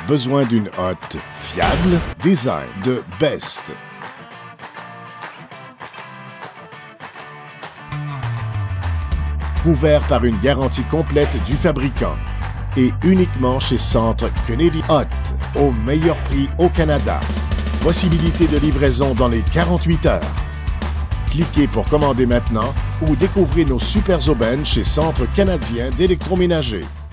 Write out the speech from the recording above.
Besoin d'une hotte fiable? Design de Best. Couvert par une garantie complète du fabricant et uniquement chez Centre Kennedy Hot, au meilleur prix au Canada. Possibilité de livraison dans les 48 heures. Cliquez pour commander maintenant ou découvrez nos super aubaines chez Centre canadien d'électroménager.